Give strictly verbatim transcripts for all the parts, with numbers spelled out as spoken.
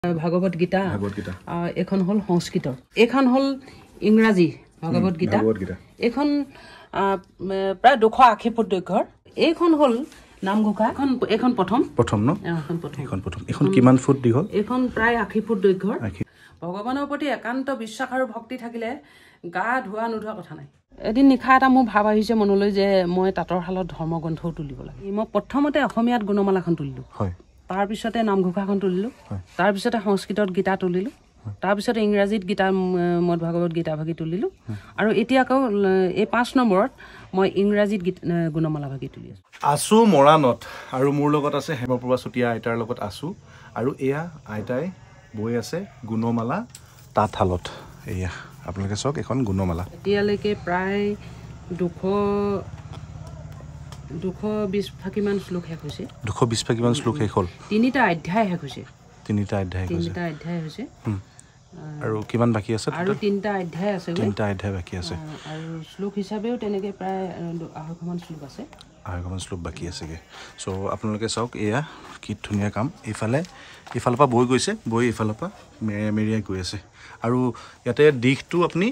ভাগৱত গীতা এখন হল সংস্কৃত এখন হল ইংৰাজী ভাগৱত গীতা এখন প্ৰায় দুশ আশী ফুট দৈৰ্ঘ্যৰ এইখন হল নামঘোষা এখন এখন প্ৰথম প্ৰথম ন এখন প্ৰথম এখন প্ৰথম এখন কিমান ফুট দীঘল এখন প্ৰায় আশী ফুট দৈৰ্ঘ্যৰ ভগৱানৰ প্ৰতি একান্ত বিশ্বাস আৰু ভক্তি থাকিলে গা ধোৱা নোধোৱা কথা নাই এদিন নিশা এটা মোৰ ভাব আহিছে মনলৈ যে মই তাঁতৰ শালত ধৰ্মগ্ৰন্থও তুলিব লাগে মই প্ৰথমতে অসমীয়াত গুণমালাখন তুলিলো হয় তাৰ পিছতে নামঘোষাখন তুলিলো তাৰ পিছতে সংস্কৃতত গীতা তুলিলো তাৰ পিছতে ইংৰাজীত গীতা মদ ভাগৱত গীতা ভাগি তুলিলো আৰু এতিয়া আকৌ এই পাঁচ নম্বৰত মই ইংৰাজীত গুণমালা ভাগি তুলি আছো আছো মৰাণত আৰু মোৰ লগত আছে হেমপ্ৰভা চুতিয়া আইতাৰ লগত আছো আৰু এয়া আইতাই বৈ আছে গুণমালা তাঁতশালত এয়া আপোনালোকে চাওক এখন গুণমালা এতিয়ালৈকে প্ৰায় দুশ দুশ বিশ ফাকিমান শ্লোক শেষ হৈছে দুশ বিশ ফাকিমান শ্লোক শেষ হ'ল তিনিটা অধ্যায় শেষ হৈছে তিনিটা অধ্যায় তিনিটা অধ্যায় হৈছে আৰু কিমান বাকি আছে আৰু তিনিটা অধ্যায় আছে তিনিটা অধ্যায় বাকি আছে আৰু শ্লোক হিচাপেও তেনেকে প্ৰায় আঢ়ৈশমান শ্লোক আছে আঢ়ৈশমান শ্লোক বাকি আছেগে চ' আপোনালোকে চাওক এয়া কি ধুনীয়া কাম এইফালে এইফালৰ পৰা বৈ গৈছে বৈ এইফালৰ পৰা মেৰিয়াই মেৰিয়াই গৈ আছে আৰু ইয়াতে দিশটো আপুনি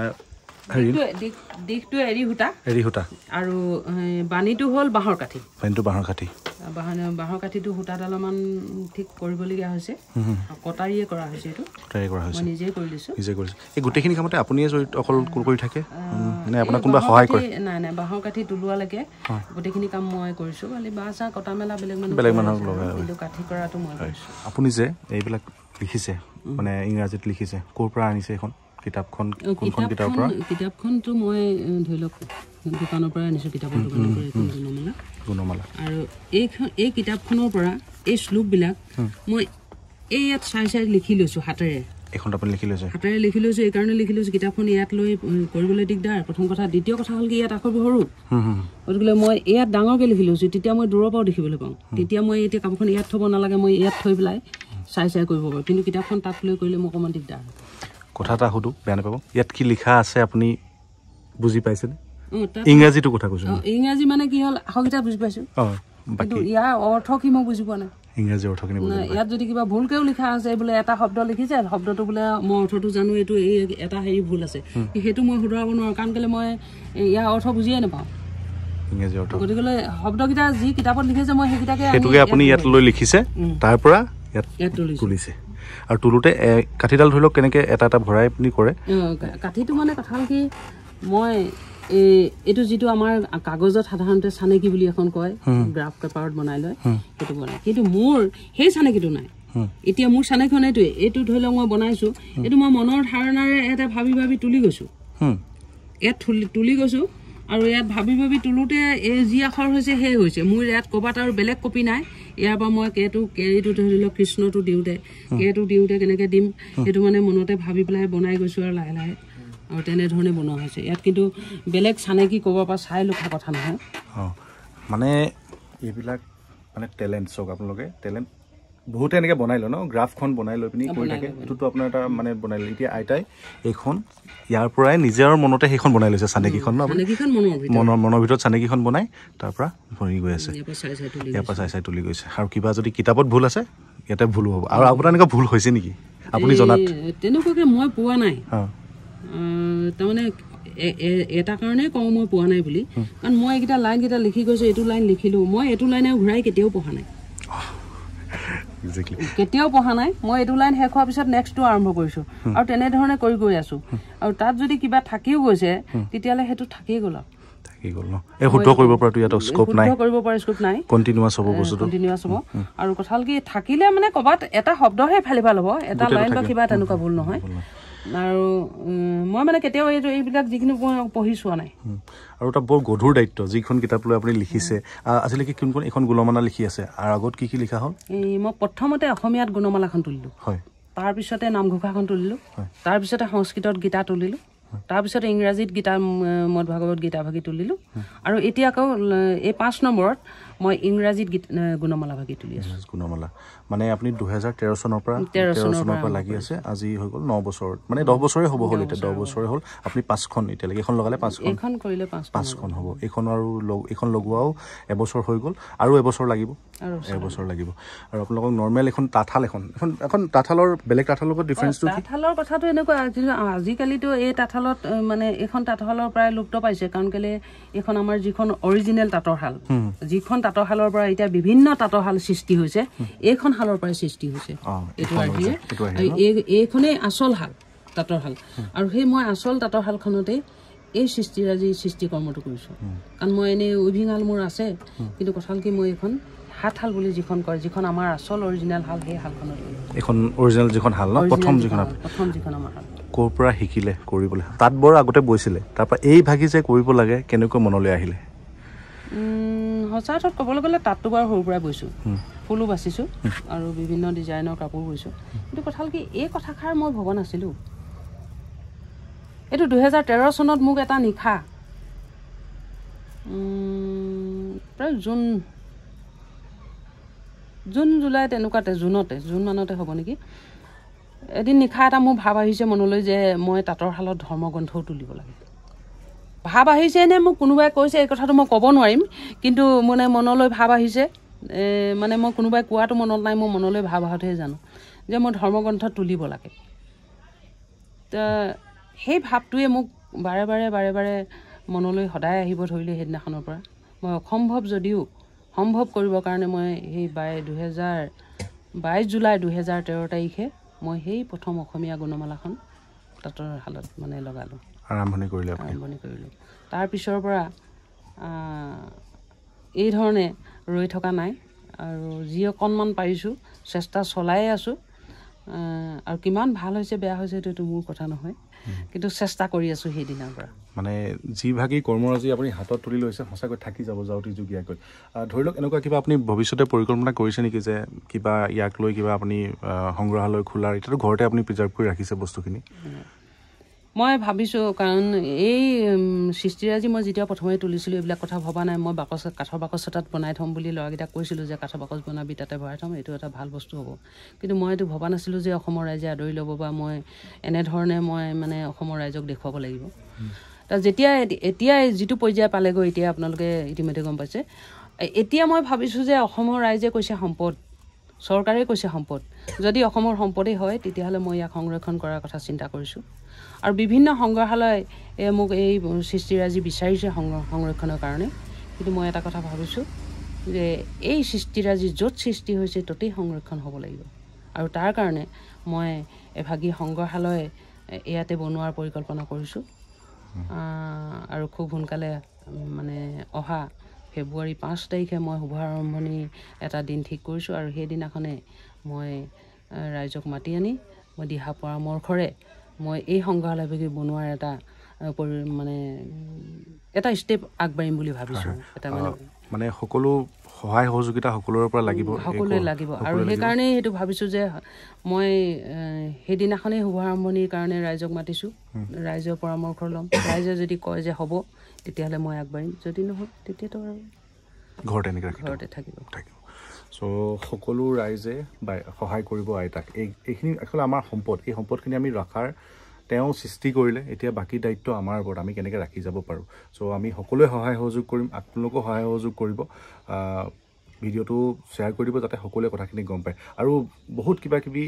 দিশটো এৰি সূতা এৰি সূতা আৰু বাণীটো হ'ল বাঁহৰ কাঠি বাণীটো বাঁহৰ কাঠি বাঁহৰ কাঠিটো সূতাডালমান ঠিক কৰিবলগীয়া হৈছে কটাৰীয়ে কৰা হৈছে এইটো কটাৰীয়ে কৰা হৈছে নিজে কৰি দিছো নিজে কৰিছে এই গোটেইখিনি কামতে আপুনিয়ে অকল কৰি থাকে নে আপোনাক কোনোবা সহায় কৰে নাই নাই বাঁহৰ কাঠি তুলোৱালৈকে গোটেইখিনি কাম মই কৰিছো খালি বাঁহ চাহ কটা মেলা বেলেগ মানুহ বেলেগ মানুহক লগাই কিন্তু কাঠি কৰাটো মই কৰিছো আপুনি যে এইবিলাক লিখিছে মানে ইংৰাজীত লিখিছে ক'ৰ পৰা আনিছে এখন কিতাপখন কোনখন কিতাপৰ পৰা কিতাপখনটো মই ধৰি লওক দোকানৰ পৰা আনিছো কিতাপৰ দোকানৰ পৰা এখন গুণমালা গুণমালা আৰু এইখন এই কিতাপখনৰ পৰা এই শ্লোকবিলাক মই এই ইয়াত চাই চাই লিখি লৈছো হাতেৰে এখন আপুনি লিখি লৈছে হাতেৰে লিখি লৈছো এই কাৰণে লিখি লৈছো কিতাপখন ইয়াত লৈ কৰিবলৈ দিগদাৰ প্ৰথম কথা দ্বিতীয় কথা হ'ল কি ইয়াত আখৰবোৰ সৰু গতিকে মই ইয়াত ডাঙৰকৈ লিখি লৈছো তেতিয়া মই দূৰৰ পৰাও দেখিবলৈ পাওঁ তেতিয়া মই এতিয়া কাপোৰখন ইয়াত থ'ব নালাগে মই ইয়াত থৈ পেলাই চাই চাই কৰিব পাৰোঁ কিন্তু কিতাপখন তাত লৈ কৰিলে মোৰ অকণমান দিগদাৰ কথা এটা সুধো বেয়া নাপাব ইয়াত কি লিখা আছে আপুনি বুজি পাইছেনে ইংৰাজীটো কথা কৈছো ইংৰাজী মানে কি হ'ল আখৰকেইটা বুজি পাইছো কিন্তু ইয়াৰ অৰ্থ কি মই বুজি পোৱা নাই ইংৰাজী অৰ্থখিনি বুজি পোৱা ইয়াত যদি কিবা ভুলকেও লিখা আছে বোলে এটা শব্দ লিখিছে শব্দটো বোলে মই অৰ্থটো জানো এইটো এই এটা হেৰি ভুল আছে সেইটো মই শুধৰাব নোৱাৰোঁ কাৰণ কেলৈ মই ইয়াৰ অৰ্থ বুজিয়ে নাপাওঁ ইংৰাজী অৰ্থ গতিকে শব্দকেইটা যি কিতাপত লিখিছে মই সেইকেইটাকে সেইটোকে আপুনি ইয়াত লৈ লিখিছে তাৰ পৰা ইয়াত তুলিছে আৰু তুলোতে কাঠিডাল ধৰি লওক কেনেকৈ এটা এটা ভৰাই আপুনি কৰে কাঠিটো মানে কথা হ'ল কি মই এইটো যিটো আমাৰ কাগজত সাধাৰণতে চানেকি বুলি এখন কয় গ্ৰাফ পেপাৰত বনাই লয় সেইটো বনাই কিন্তু মোৰ সেই চানেকিটো নাই এতিয়া মোৰ চানেকিখন এইটোৱে এইটো ধৰি লওক মই বনাইছো এইটো মই মনৰ ধাৰণাৰে এটা ভাবি ভাবি তুলি গৈছো ইয়াত তুলি গৈছো আৰু ইয়াত ভাবি ভাবি তোলোতে এই যি আখৰ হৈছে সেই হৈছে মোৰ ইয়াত ক'ৰবাত আৰু বেলেগ কপি নাই ইয়াৰ পৰা মই কেটো কেটো ধৰি লওক কৃষ্ণটো দিওঁতে কেটো দিওঁতে কেনেকৈ দিম সেইটো মানে মনতে ভাবি পেলাই বনাই গৈছোঁ আৰু লাহে লাহে আৰু তেনেধৰণে বনোৱা হৈছে ইয়াত কিন্তু বেলেগ চানেকি ক'ৰবাৰ পৰা চাই লোৱা কথা নহয় অঁ মানে এইবিলাক মানে টেলেণ্ট চাওক আপোনালোকে টেলেণ্ট বহুতে এনেকৈ বনাই লয় ন গ্ৰাফখন বনাই লৈ পিনি কৰি থাকে এইটোতো আপোনাৰ এটা মানে বনাই লয় এতিয়া আইতাই এইখন ইয়াৰ পৰাই নিজৰ মনতে সেইখন বনাই লৈছে চানেকিখন ন মনৰ মনৰ ভিতৰত চানেকিখন বনাই তাৰ পৰা ভৰি গৈ আছে ইয়াৰ পৰা চাই চাই তুলি গৈছে আৰু কিবা যদি কিতাপত ভুল আছে ইয়াতে ভুলো হ'ব আৰু আপোনাৰ এনেকুৱা ভুল হৈছে নেকি আপুনি জনাত তেনেকুৱাকৈ মই পোৱা নাই তাৰমানে এটা কাৰণে কওঁ মই পোৱা নাই বুলি কাৰণ মই এইকেইটা লাইনকেইটা লিখি গৈছোঁ এইটো লাইন লিখিলোঁ মই এইটো লাইনে ঘূৰাই কেতিয়াও পঢ়া নাই কেতিয়াও পঢ়া নাই মই এইটো লাইন শেষ হোৱাৰ পিছত নেক্সটটো আৰম্ভ কৰিছোঁ আৰু তেনেধৰণে কৰি গৈ আছোঁ আৰু তাত যদি কিবা থাকিও গৈছে তেতিয়াহ'লে সেইটো থাকিয়ে গ'ল আৰু থাকি গ'ল ন এই শুদ্ধ কৰিব পৰাটো ইয়াত স্কোপ নাই শুদ্ধ কৰিব পৰা স্কোপ নাই কণ্টিনিউৱাছ হ'ব বস্তুটো কণ্টিনিউৱাছ হ'ব আৰু কথা হ'ল কি থাকিলে মানে ক'ৰবাত এটা শব্দহে ফালি ভাল হ'ব এটা লাইন বা কিবা তেনেকুৱা ভুল নহয় আৰু মই মানে কেতিয়াও এইটো এইবিলাক যিখিনি পঢ়ি চোৱা নাই আৰু এটা বৰ গধুৰ দায়িত্ব যিখন কিতাপ লৈ আপুনি লিখিছে আজিলৈকে কোন কোন এখন গুণমালা লিখি আছে আৰু আগত কি কি লিখা হ'ল এই মই প্ৰথমতে অসমীয়াত গুণমালাখন তুলিলোঁ হয় তাৰপিছতে নামঘোষাখন তুলিলোঁ তাৰপিছতে সংস্কৃতত গীতা তুলিলোঁ তাৰপিছতে ইংৰাজীত গীতা মদ ভাগৱত গীতা ভাগি তুলিলোঁ আৰু এতিয়া আকৌ এই পাঁচ নম্বৰত মই ইংৰাজীত গুণমালা ভাগি তুলি আছো গুণমালা মানে আপুনি দুহেজাৰ তেৰ চনৰ পৰা তেৰ চনৰ পৰা লাগি আছে আজি হৈ গ'ল ন বছৰ মানে দহ বছৰে হ'ব হ'ল এতিয়া দহ বছৰে হ'ল আপুনি পাঁচখন এতিয়ালৈকে এখন লগালে পাঁচখন এখন কৰিলে পাঁচ পাঁচখন হ'ব এইখন আৰু এইখন লগোৱাও এবছৰ হৈ গ'ল আৰু এবছৰ লাগিব এবছৰ লাগিব আৰু আপোনালোকক নৰ্মেল এখন তাঁতশাল এখন এখন এখন তাঁতশালৰ বেলেগ তাঁতশালৰ লগত ডিফাৰেঞ্চটো কি তাঁতশালৰ কথাটো এনেকুৱা আজিকালিতো এই তাঁতশালত মানে এইখন তাঁতশালৰ প্ৰায় লুপ্ত পাইছে কাৰণ কেলে এইখন আমাৰ যিখন অৰিজিনেল তাঁতৰ শাল যিখন তাঁতৰ শালৰ পৰা এতিয়া বিভিন্ন তাঁতৰ শাল সৃষ্টি হৈছে এইখন শালৰ পৰাই সৃষ্টি হৈছে এইটো আহিয়ে এইখনেই আচল শাল তাঁতৰ শাল আৰু সেই মই আচল তাঁতৰ শালখনতে এই সৃষ্টিৰাজি সৃষ্টি কৰ্মটো কৰিছোঁ কাৰণ মই এনেই উইভিং শাল মোৰ আছে কিন্তু কথা হ'ল কি মই এইখন হাতশাল বুলি যিখন কয় যিখন আমাৰ আচল অৰিজিনেল শাল সেই শালখনত এইখন অৰিজিনেল যিখন শাল ন প্ৰথম যিখন প্ৰথম যিখন আমাৰ শাল ক'ৰ পৰা শিকিলে কৰিবলৈ তাত বৰ আগতে বৈছিলে তাৰপৰা এই ভাগি যে কৰিব লাগে কেনেকৈ মনলৈ আহিলে সঁচা অৰ্থত ক'বলৈ গ'লে তাতটো বাৰু সৰুৰ পৰাই বৈছোঁ ফুলো বাচিছোঁ আৰু বিভিন্ন ডিজাইনৰ কাপোৰ বৈছোঁ কিন্তু কথা হ'ল কি এই কথাষাৰ মই ভবা নাছিলোঁ এইটো দুহেজাৰ তেৰ চনত মোক এটা নিশা প্ৰায় জুন জুন জুলাই তেনেকুৱাতে জুনতে জুন মানতে হ'ব নেকি এদিন নিশা এটা মোৰ ভাৱ আহিছে মনলৈ যে মই তাঁতৰ শালত ধৰ্মগ্ৰন্থও তুলিব লাগে ভাৱ আহিছে নে মোক কোনোবাই কৈছে এই কথাটো মই ক'ব নোৱাৰিম কিন্তু মানে মনলৈ ভাৱ আহিছে মানে মই কোনোবাই কোৱাটো মনত নাই মোৰ মনলৈ ভাৱ আহোঁতেহে জানো যে মই ধৰ্মগ্ৰন্থ তুলিব লাগে ত সেই ভাৱটোৱে মোক বাৰে বাৰে বাৰে বাৰে মনলৈ সদায় আহিব ধৰিলে সেইদিনাখনৰ পৰা মই অসম্ভৱ যদিও সম্ভৱ কৰিবৰ কাৰণে মই সেই বাই দুহেজাৰ বাইছ জুলাই দুহেজাৰ তেৰ তাৰিখে মই সেই প্ৰথম অসমীয়া গুণমালাখন তাঁতৰ শালত মানে লগালোঁ আৰম্ভণি কৰিলে আৰম্ভণি কৰিলোঁ তাৰ পিছৰ পৰা এই ধৰণে ৰৈ থকা নাই আৰু যি অকণমান পাৰিছোঁ চেষ্টা চলায়ে আছোঁ আৰু কিমান ভাল হৈছে বেয়া হৈছে এইটো মোৰ কথা নহয় কিন্তু চেষ্টা কৰি আছোঁ সেইদিনাৰ পৰা মানে যি ভাগি কৰ্মৰাজি আপুনি হাতত তুলি লৈছে সঁচাকৈ থাকি যাব যাওঁতে যুগীয়াকৈ ধৰি লওক এনেকুৱা কিবা আপুনি ভৱিষ্যতে পৰিকল্পনা কৰিছে নেকি যে কিবা ইয়াক লৈ কিবা আপুনি সংগ্ৰহালয় খোলাৰ এতিয়াতো ঘৰতে আপুনি প্ৰিজাৰ্ভ কৰি ৰাখিছে বস্তুখিনি মই ভাবিছোঁ কাৰণ এই সৃষ্টিৰাজি মই যেতিয়া প্ৰথমে তুলিছিলোঁ এইবিলাক কথা ভবা নাই মই বাকচ কাঠৰ বাকচ এটাত বনাই থ'ম বুলি ল'ৰাকেইটাক কৈছিলোঁ যে কাঠৰ বাকচ বনাবি তাতে ভৰাই থ'ম এইটো এটা ভাল বস্তু হ'ব কিন্তু মই এইটো ভবা নাছিলোঁ যে অসমৰ ৰাইজে আদৰি ল'ব বা মই এনেধৰণে মই মানে অসমৰ ৰাইজক দেখুৱাব লাগিব তাৰ যেতিয়া এতিয়া যিটো পৰ্যায় পালেগৈ এতিয়া আপোনালোকে ইতিমধ্যে গম পাইছে এতিয়া মই ভাবিছোঁ যে অসমৰ ৰাইজে কৈছে সম্পদ চৰকাৰে কৈছে সম্পদ যদি অসমৰ সম্পদেই হয় তেতিয়াহ'লে মই ইয়াক সংৰক্ষণ কৰাৰ কথা চিন্তা কৰিছোঁ আৰু বিভিন্ন সংগ্ৰহালয় মোক এই সৃষ্টিৰাজি বিচাৰিছে সংৰক্ষণৰ কাৰণে কিন্তু মই এটা কথা ভাবিছোঁ যে এই সৃষ্টিৰাজি য'ত সৃষ্টি হৈছে ততেই সংৰক্ষণ হ'ব লাগিব আৰু তাৰ কাৰণে মই এভাগী সংগ্ৰহালয় ইয়াতে বনোৱাৰ পৰিকল্পনা কৰিছোঁ আৰু খুব সোনকালে মানে অহা ফেব্ৰুৱাৰী পাঁচ তাৰিখে মই শুভাৰম্ভণি এটা দিন ঠিক কৰিছোঁ আৰু সেইদিনাখনে মই ৰাইজক মাতি আনি মই দিহা পৰামৰ্শৰে মই এই সংগ্ৰহালয়ভাগি বনোৱাৰ এটা মানে এটা ষ্টেপ আগবাঢ়িম বুলি ভাবিছোঁ এটা মানে মানে সকলো সহায় সহযোগিতা সকলোৰে পৰা লাগিব সকলোৱে লাগিব আৰু সেইকাৰণেই সেইটো ভাবিছোঁ যে মই সেইদিনাখনেই শুভাৰম্ভণিৰ কাৰণে ৰাইজক মাতিছোঁ ৰাইজৰ পৰামৰ্শ ল'ম ৰাইজে যদি কয় যে হ'ব তেতিয়াহ'লে মই আগবাঢ়িম যদি নহয় তেতিয়াতো আৰু ঘৰতে এনেকৈ ঘৰতে থাকিব থাকিব চ' সকলো ৰাইজে সহায় কৰিব আইতাক এই এইখিনি আচলতে আমাৰ সম্পদ এই সম্পদখিনি আমি ৰখাৰ তেওঁ সৃষ্টি কৰিলে এতিয়া বাকী দায়িত্ব আমাৰ ওপৰত আমি কেনেকৈ ৰাখি যাব পাৰোঁ চ' আমি সকলোৱে সহায় সহযোগ কৰিম আপোনালোকেও সহায় সহযোগ কৰিব ভিডিঅ'টো শ্বেয়াৰ কৰি দিব যাতে সকলোৱে কথাখিনি গম পায় আৰু বহুত কিবা কিবি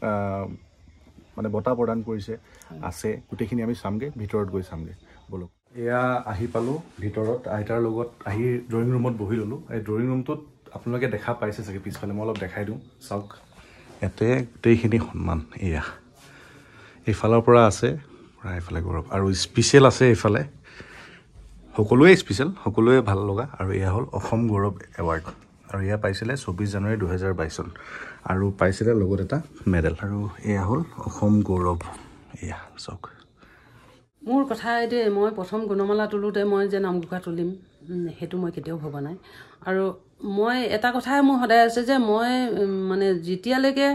মানে বঁটা প্ৰদান কৰিছে আছে গোটেইখিনি আমি চামগৈ ভিতৰত গৈ চামগৈ বলক এয়া আহি পালোঁ ভিতৰত আইতাৰ লগত আহি ড্ৰয়িং ৰুমত বহি ল'লোঁ এই ড্ৰয়িং ৰুমটোত আপোনালোকে দেখা পাইছে চাগে পিছফালে মই অলপ দেখাই দিওঁ চাওক ইয়াতে গোটেইখিনি সন্মান এয়া এইফালৰ পৰা আছে এইফালে গৌৰৱ আৰু স্পেচিয়েল আছে এইফালে সকলোৱে স্পেচিয়েল সকলোৱে ভাল লগা আৰু এয়া হ'ল অসম গৌৰৱ এৱাৰ্ড আৰু এয়া পাইছিলে চৌবিছ জানুৱাৰী দুহেজাৰ বাইছ চন আৰু পাইছিলে লগত এটা মেডেল আৰু এয়া হ'ল অসম গৌৰৱ এয়া চাওক মোৰ কথা এইটোৱে মই প্ৰথম গুণমালা তোলোতে মই যে নামঘোষা তুলিম সেইটো মই কেতিয়াও ভবা নাই আৰু মই এটা কথাই মোৰ সদায় আছে যে মই মানে যেতিয়ালৈকে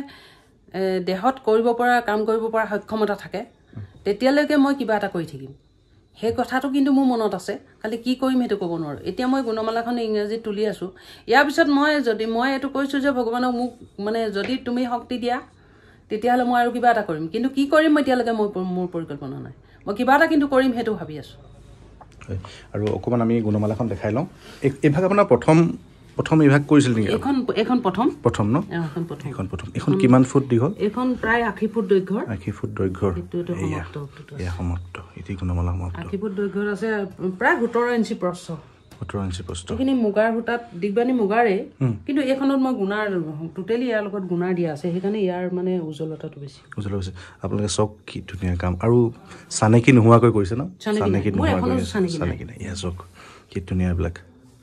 দেহত কৰিব পৰা কাম কৰিব পৰা সক্ষমতা থাকে তেতিয়ালৈকে মই কিবা এটা কৰি থাকিম সেই কথাটো কিন্তু মোৰ মনত আছে খালি কি কৰিম সেইটো ক'ব নোৱাৰোঁ এতিয়া মই গুণমালাখন ইংৰাজীত তুলি আছোঁ ইয়াৰ পিছত মই যদি মই এইটো কৈছোঁ যে ভগৱানক মোক মানে যদি তুমি শক্তি দিয়া তেতিয়াহ'লে মই আৰু কিবা এটা কৰিম কিন্তু কি কৰিম মই এতিয়ালৈকে মই মোৰ পৰিকল্পনা নাই মই কিবা এটা কিন্তু কৰিম সেইটো ভাবি আছোঁ আৰু অকণমান আমি গুণমালাখন দেখাই লওঁ এইভাগ আপোনাৰ প্ৰথম প্ৰথম এইভাগ কৰিছিল নেকি এখন এখন প্ৰথম প্ৰথম ন এখন প্ৰথম এখন প্ৰথম এখন কিমান ফুট দীঘল এখন প্ৰায় আশী ফুট দৈৰ্ঘ্যৰ আশী ফুট দৈৰ্ঘ্যৰ এয়া সমাপ্ত এটি গুণমালা সমাপ্ত আশী ফুট দৈৰ্ঘ্যৰ আছে প্ৰায় সোতৰ ইঞ্চি প্ৰস্থ সোতৰ ইঞ্চি প্ৰস্থ এইখিনি মুগাৰ সূতাত দিগবানী মুগাৰে কিন্তু এইখনত মই গুণাৰ টোটেলি ইয়াৰ লগত গুণাৰ দিয়া আছে সেইকাৰণে ইয়াৰ মানে উজ্জ্বলতাটো বেছি উজ্জ্বল হৈছে আপোনালোকে চক কি ধুনীয়া কাম আৰু চানেকি নোহোৱাকৈ কৰিছে ন চানেকি নোহোৱাকৈ চানেকি নাই ইয়া চক কি ধুনীয়া এইবিলাক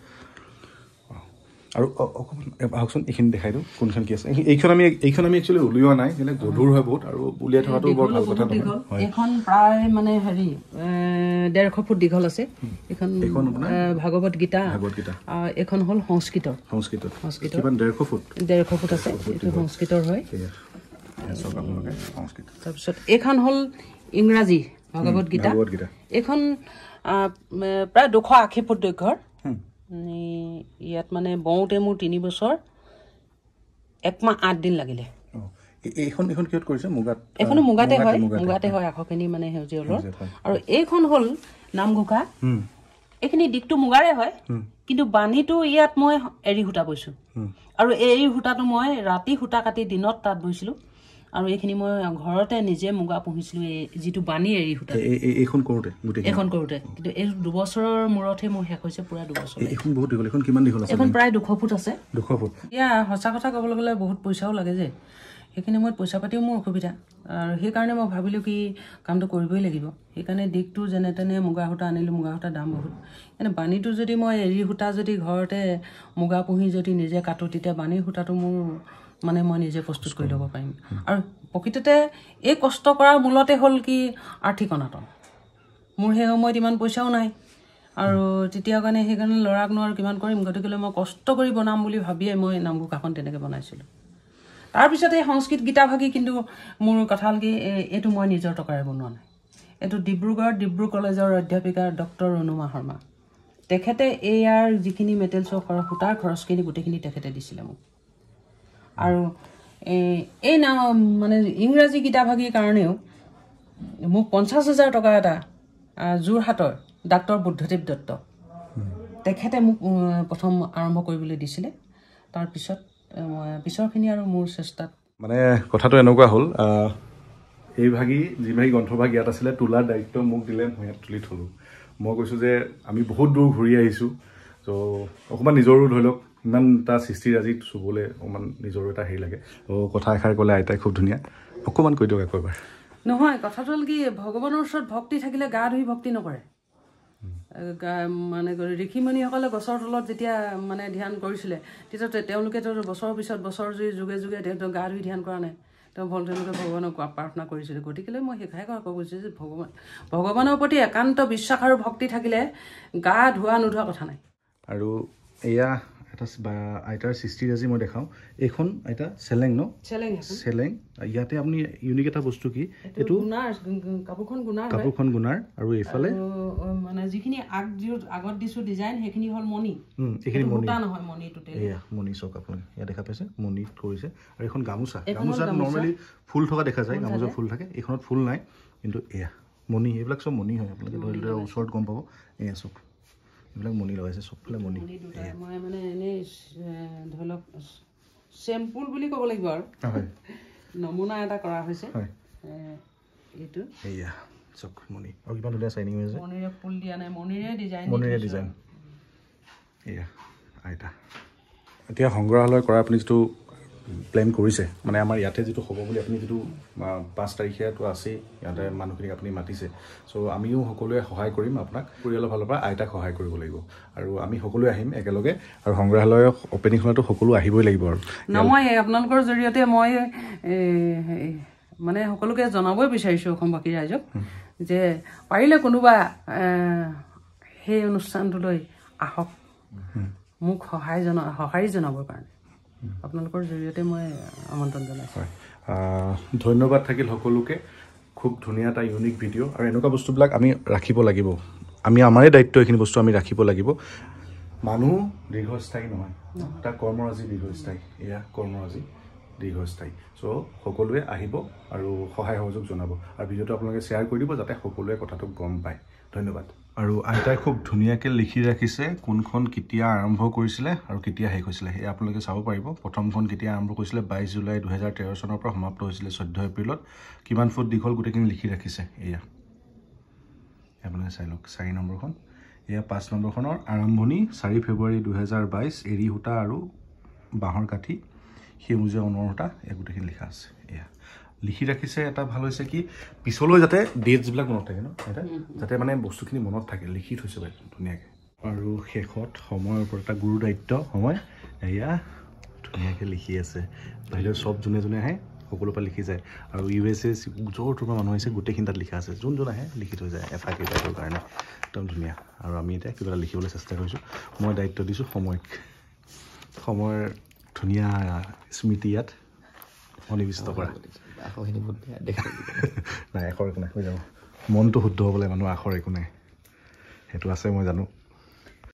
আৰু অকণমান আহকচোন এইখিনি দেখাই দিওঁ কোনখন কি আছে এইখন আমি এইখন আমি একচুৱেলি উলিওৱা নাই যেনে গধুৰ হয় বহুত আৰু উলিয়াই থকাটো বৰ ভাল কথা নহয় এইখন প্ৰায় মানে হেৰি ডেৰশ ফুট দীঘল আছে এইখন ভাগৱত গীতা ভাগৱত গীতা এইখন হ'ল সংস্কৃতৰ সংস্কৃতৰ সংস্কৃতৰ কিমান ডেৰশ ফুট ডেৰশ ফুট আছে এইটো সংস্কৃতৰ হয় তাৰপিছত এইখন হ'ল ইংৰাজী ভাগৱত গীতা এইখন প্ৰায় দুশ আশী ফুট দৈৰ্ঘ্যৰ ইয়াত মানে বওঁতে মোৰ তিনি বছৰ একমাহ আঠ দিন লাগিলে এইখন এইখন কিহত কৰিছে মুগাত এইখনো মুগাতে হয় মুগাতে হয় আখৰখিনি মানে সেউজীয়া ৰঙৰ আৰু এইখন হ'ল নামঘোষা এইখিনি দিশটো মুগাৰে হয় কিন্তু বাণীটো ইয়াত মই এৰী সূতা বৈছোঁ আৰু এই সূতাটো মই ৰাতি সূতা কাটি দিনত তাত বৈছিলোঁ আৰু এইখিনি মই ঘৰতে নিজে মুগা পুহিছিলোঁ এই যিটো বাণী এৰী সূতা এইখন কৰোঁতে এইখন কৰোঁতে কিন্তু এই দুবছৰৰ মূৰতহে মোৰ শেষ হৈছে পুৰা দুবছৰ এইখন বহুত দীঘল এইখন কিমান দীঘল আছে এইখন প্ৰায় দুশ ফুট আছে দুশ ফুট এতিয়া সঁচা কথা ক'বলৈ গ'লে বহুত পইচাও লাগে যে সেইখিনি সময়ত পইচা পাতিও মোৰ অসুবিধা আৰু সেইকাৰণে মই ভাবিলোঁ কি কামটো কৰিবই লাগিব সেইকাৰণে দিশটো যেনে তেনে মুগা সূতা আনিলোঁ মুগা সূতাৰ দাম বহুত এনে বাণীটো যদি মই এৰী সূতা যদি ঘৰতে মুগা পুহি যদি নিজে কাটোঁ তেতিয়া বাণীৰ সূতাটো মোৰ মানে মই নিজে প্ৰস্তুত কৰি ল'ব পাৰিম আৰু প্ৰকৃততে এই কষ্ট কৰাৰ মূলতে হ'ল কি আৰ্থিক অনাটন মোৰ সেই সময়ত ইমান পইচাও নাই আৰু তেতিয়া কাৰণে সেইকাৰণে ল'ৰাক নোৱাৰো কিমান কৰিম গতিকে মই কষ্ট কৰি বনাম বুলি ভাবিয়ে মই নামঘোষাখন তেনেকৈ বনাইছিলোঁ তাৰপিছত এই সংস্কৃত গীতাভাগী কিন্তু মোৰ কথা হ'ল কি এইটো মই নিজৰ টকাৰে বনোৱা নাই এইটো ডিব্ৰুগড় ডিব্ৰু কলেজৰ অধ্যাপিকা ডক্টৰ ৰুণুমা শৰ্মা তেখেতে ইয়াৰ যিখিনি মেটেৰিয়েলছৰ খৰচ সূতাৰ খৰচখিনি গোটেইখিনি তেখেতে দিছিলে মোক আৰু এই নাম মানে ইংৰাজী গীতাভাগীৰ কাৰণেও মোক পঞ্চাছ হাজাৰ টকা এটা যোৰহাটৰ ডাক্তৰ বুদ্ধদেৱ দত্ত তেখেতে মোক প্ৰথম আৰম্ভ কৰিবলৈ দিছিলে তাৰপিছত পিছৰখিনি আৰু মোৰ চেষ্টাত মানে কথাটো এনেকুৱা হ'ল এই ভাগী যি ভাগী গ্ৰন্থভাগ ইয়াত আছিলে তোলাৰ দায়িত্ব মোক দিলে মই ইয়াত তুলি থলোঁ মই কৈছোঁ যে আমি বহুত দূৰ ঘূৰি আহিছোঁ ত' অকণমান নিজৰো ধৰি লওক ইমান এটা সৃষ্টিৰাজি চুবলৈ অকণমান নিজৰো এটা হেৰি লাগে ত' কথা এষাৰ ক'লে আইতাই খুব ধুনীয়া অকণমান কৈ দিয়ক আকৌ এবাৰ নহয় কথাটো হ'ল কি ভগৱানৰ ওচৰত ভক্তি থাকিলে গা ধুই ভক্তি নকৰে মানে ঋষিমুনিসকলে গছৰ তলত যেতিয়া মানে ধ্যান কৰিছিলে তেতিয়া তেওঁলোকে বছৰৰ পিছত বছৰ জুৰি যুগে যুগে তেওঁ গা ধুই ধ্যান কৰা নাই তেওঁ ভল তেওঁলোকে ভগৱানক প্ৰাৰ্থনা কৰিছিলে গতিকে মই সেইষাৰে ক'ব খুজিছোঁ যে ভগৱান ভগৱানৰ প্ৰতি একান্ত বিশ্বাস আৰু ভক্তি থাকিলে গা ধোৱা নোধোৱা কথা নাই আৰু এয়া এটা আইতাৰ সৃষ্টিৰাজি মই দেখাওঁ এইখন আইতা চেলেং ন চেলেং চেলেং ইয়াতে আপুনি ইউনিক এটা বস্তু কি এইটো কাপোৰখন গুণাৰ কাপোৰখন গুণাৰ আৰু এইফালে মানে যিখিনি আগ আগত দিছোঁ ডিজাইন সেইখিনি হ'ল মণি এইখিনি মণি নহয় মণি টোটেল এয়া মণি চক আপোনালোকে ইয়াত দেখা পাইছে মণিত কৰিছে আৰু এইখন গামোচা গামোচাত নৰ্মেলি ফুল থকা দেখা যায় গামোচা ফুল থাকে এইখনত ফুল নাই কিন্তু এয়া মণি এইবিলাক চব মণি হয় আপোনালোকে ধৰি লওক ওচৰত গম পাব এয়া চব এইবিলাক মণি লগাইছে চবফালে মণি মই মানে এনেই ধৰি লওক চেম্পুল বুলি ক'ব লাগিব আৰু নমুনা এটা কৰা হৈছে এইটো এয়া চক মণি আৰু কিমান ধুনীয়া চাইনিং হৈছে মণিৰে ফুল দিয়া নাই মণিৰে ডিজাইন মণিৰে ডিজাইন এয়া আইতা এতিয়া সংগ্ৰহালয় কৰা আপুনি যিটো প্লেন কৰিছে মানে আমাৰ ইয়াতে যিটো হ'ব বুলি আপুনি যিটো পাঁচ তাৰিখেতো আছেই ইয়াতে মানুহখিনিক আপুনি মাতিছে চ' আমিও সকলোৱে সহায় কৰিম আপোনাক পৰিয়ালৰ ফালৰ পৰা আইতাক সহায় কৰিব লাগিব আৰু আমি সকলোৱে আহিম একেলগে আৰু সংগ্ৰহালয়ৰ অপেনিংখনতো সকলো আহিবই লাগিব আৰু মই আপোনালোকৰ জৰিয়তে মই মানে সকলোকে জনাবই বিচাৰিছোঁ অসমবাসী ৰাইজক যে পাৰিলে কোনোবা সেই অনুষ্ঠানটোলৈ আহক মোক সহায় জনা সঁহাৰি জনাবৰ কাৰণে আপোনালোকৰ জৰিয়তে মই আমন্ত্ৰণ জনাইছোঁ ধন্যবাদ থাকিল সকলোকে খুব ধুনীয়া এটা ইউনিক ভিডিঅ' আৰু এনেকুৱা বস্তুবিলাক আমি ৰাখিব লাগিব আমি আমাৰে দায়িত্ব এইখিনি বস্তু আমি ৰাখিব লাগিব মানুহ দীৰ্ঘস্থায়ী নহয় এটা কৰ্মৰাজি দীৰ্ঘস্থায়ী এয়া কৰ্মৰাজি দীৰ্ঘস্থায়ী চ' সকলোৱে আহিব আৰু সহায় সহযোগ জনাব আৰু ভিডিঅ'টো আপোনালোকে শ্বেয়াৰ কৰি দিব যাতে সকলোৱে কথাটো গম পায় ধন্যবাদ আৰু আইতাই খুব ধুনীয়াকৈ লিখি ৰাখিছে কোনখন কেতিয়া আৰম্ভ কৰিছিলে আৰু কেতিয়া শেষ হৈছিলে সেয়া আপোনালোকে চাব পাৰিব প্ৰথমখন কেতিয়া আৰম্ভ কৰিছিলে বাইছ জুলাই দুহেজাৰ তেৰ চনৰ পৰা সমাপ্ত হৈছিলে চৈধ্য এপ্ৰিলত কিমান ফুট দীঘল গোটেইখিনি লিখি ৰাখিছে এয়া আপোনালোকে চাই লওক চাৰি নম্বৰখন এয়া পাঁচ নম্বৰখনৰ আৰম্ভণি চাৰি ফেব্ৰুৱাৰী দুহেজাৰ বাইছ এৰী সূতা আৰু বাঁহৰ কাঠি সেউজীয়া ঊণৰ সূতা এই গোটেইখিনি লিখা আছে এয়া লিখি ৰাখিছে এটা ভাল হৈছে কি পিছলৈ যাতে ডেটছবিলাক মনত থাকে ন এটা যাতে মানে বস্তুখিনি মনত থাকে লিখি থৈছে ভাই ধুনীয়াকৈ আৰু শেষত সময়ৰ ওপৰত এটা গুৰু দায়িত্ব সময় এয়া ধুনীয়াকৈ লিখি আছে বাহিৰৰ চব যোনে যোনে আহে সকলোৰ পৰা লিখি যায় আৰু ইউ এছ এ য'ৰ তোমাৰ মানুহ আহিছে গোটেইখিনি তাত লিখা আছে যোন যোন আহে লিখি থৈ যায় এটা কেইটাৰ কাৰণে একদম ধুনীয়া আৰু আমি এতিয়া কিবা এটা লিখিবলৈ চেষ্টা কৰিছোঁ মই দায়িত্ব দিছোঁ সময়ক সময়ৰ ধুনীয়া স্মৃতি ইয়াত সন্নিৱিষ্ট কৰা নাই আখৰ একো নাই হৈ যাব মনটো শুদ্ধ হ'ব লাগে মানুহ আখৰ একো নাই সেইটো আছে মই জানো